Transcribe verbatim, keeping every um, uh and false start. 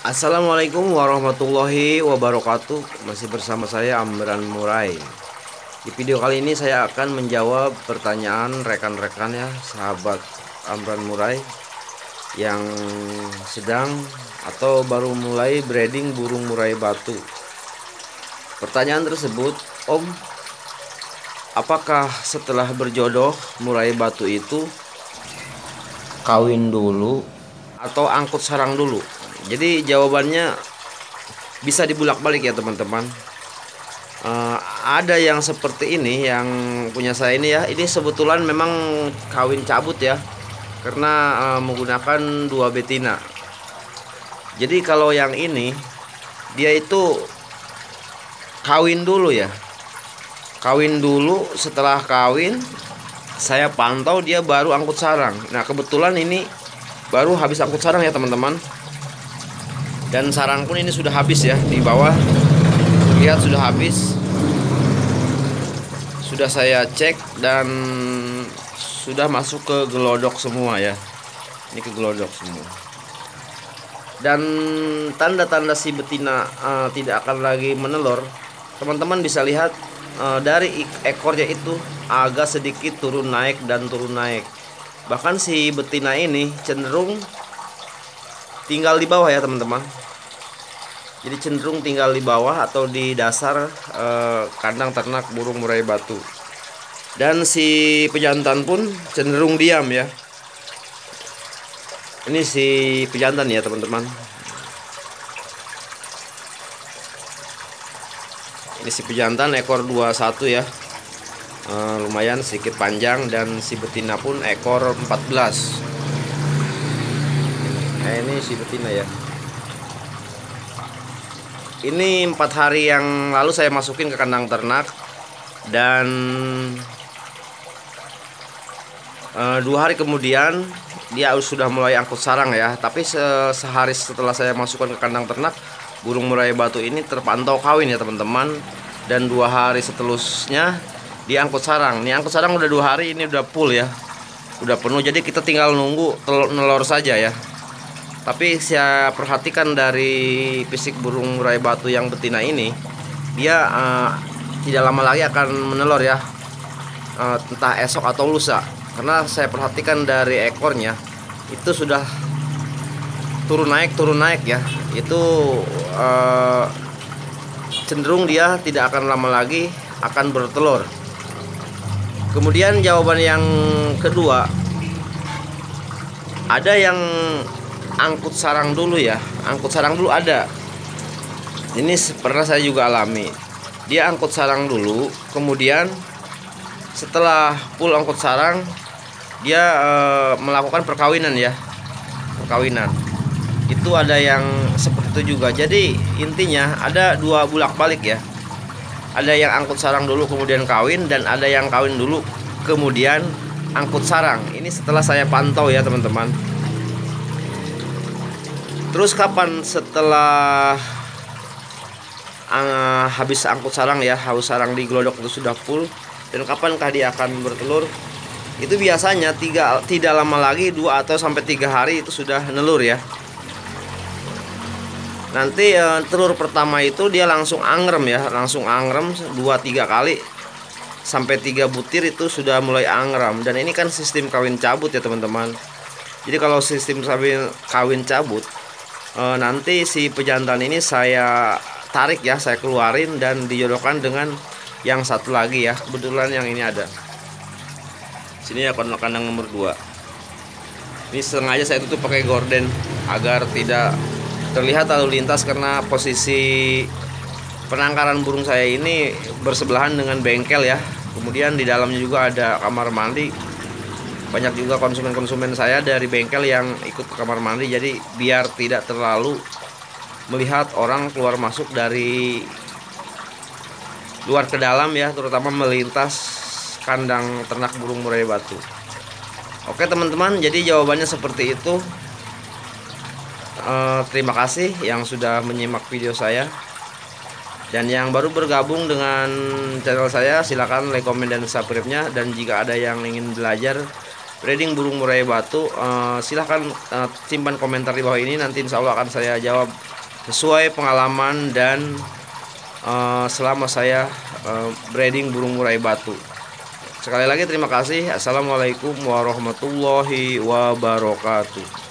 Assalamualaikum warahmatullahi wabarakatuh. Masih bersama saya Amran Murai. Di video kali ini saya akan menjawab pertanyaan rekan-rekan ya, sahabat Amran Murai yang sedang atau baru mulai breeding burung murai batu. Pertanyaan tersebut, Om, apakah setelah berjodoh murai batu itu kawin dulu atau angkut sarang dulu? Jadi jawabannya bisa dibulak-balik ya teman-teman. Uh, ada yang seperti ini yang punya saya ini ya. Ini sebetulnya memang kawin cabut ya, karena uh, menggunakan dua betina. Jadi kalau yang ini dia itu kawin dulu ya. Kawin dulu, setelah kawin saya pantau dia baru angkut sarang. Nah kebetulan ini baru habis angkut sarang ya teman-teman. Dan sarang pun ini sudah habis ya, di bawah lihat sudah habis. Sudah saya cek dan sudah masuk ke gelodok semua ya. Ini ke gelodok semua. Dan tanda-tanda si betina uh, tidak akan lagi menelur, teman-teman bisa lihat uh, dari ekornya itu agak sedikit turun naik dan turun naik. Bahkan si betina ini cenderung tinggal di bawah ya teman-teman. Jadi cenderung tinggal di bawah atau di dasar eh, kandang ternak burung murai batu. Dan si pejantan pun cenderung diam ya. Ini si pejantan ya teman-teman. Ini si pejantan ekor dua puluh satu ya. Eh, lumayan sedikit panjang, dan si betina pun ekor empat belas. Nah, ini si betina ya. Ini empat hari yang lalu saya masukin ke kandang ternak, dan e, dua hari kemudian dia sudah mulai angkut sarang ya. Tapi se sehari setelah saya masukkan ke kandang ternak, burung murai batu ini terpantau kawin ya teman-teman. Dan dua hari seterusnya dia angkut sarang. Ini angkut sarang udah dua hari, ini udah full ya, udah penuh. Jadi kita tinggal nunggu telur nelor saja ya. Tapi saya perhatikan dari fisik burung murai batu yang betina ini, dia uh, tidak lama lagi akan menelur ya, uh, entah esok atau lusa. Karena saya perhatikan dari ekornya itu sudah turun naik turun naik ya. Itu uh, cenderung dia tidak akan lama lagi akan bertelur. Kemudian jawaban yang kedua, ada yang angkut sarang dulu ya. Angkut sarang dulu ada. Ini pernah saya juga alami. Dia angkut sarang dulu, kemudian setelah full angkut sarang dia e, melakukan perkawinan ya. Perkawinan. Itu ada yang seperti itu juga. Jadi intinya ada dua bulak balik ya. Ada yang angkut sarang dulu kemudian kawin, dan ada yang kawin dulu kemudian angkut sarang. Ini setelah saya pantau ya teman-teman. Terus kapan setelah uh, habis angkut sarang ya, habis sarang di gelodok itu sudah full, dan kapankah dia akan bertelur? Itu biasanya tiga, tidak lama lagi, dua atau sampai tiga hari itu sudah nelur ya. Nanti uh, telur pertama itu dia langsung angrem ya, langsung angrem dua tiga kali sampai tiga butir itu sudah mulai angrem. Dan ini kan sistem kawin cabut ya teman-teman. Jadi kalau sistem kawin cabut, E, nanti si pejantan ini saya tarik ya, saya keluarin dan dijodohkan dengan yang satu lagi ya. Kebetulan yang ini ada. Sini ya kandang nomor dua. Ini sengaja saya tutup pakai gorden agar tidak terlihat lalu lintas, karena posisi penangkaran burung saya ini bersebelahan dengan bengkel ya. Kemudian di dalamnya juga ada kamar mandi. Banyak juga konsumen-konsumen saya dari bengkel yang ikut ke kamar mandi. Jadi biar tidak terlalu melihat orang keluar masuk dari luar ke dalam ya, terutama melintas kandang ternak burung murai batu. Oke teman-teman, jadi jawabannya seperti itu. e, Terima kasih yang sudah menyimak video saya. Dan yang baru bergabung dengan channel saya, silakan like, komen, dan subscribe-nya. Dan jika ada yang ingin belajar breeding burung murai batu, uh, silahkan uh, simpan komentar di bawah ini. Nanti insya Allah akan saya jawab sesuai pengalaman dan uh, selama saya uh, breeding burung murai batu. Sekali lagi terima kasih. Assalamualaikum warahmatullahi wabarakatuh.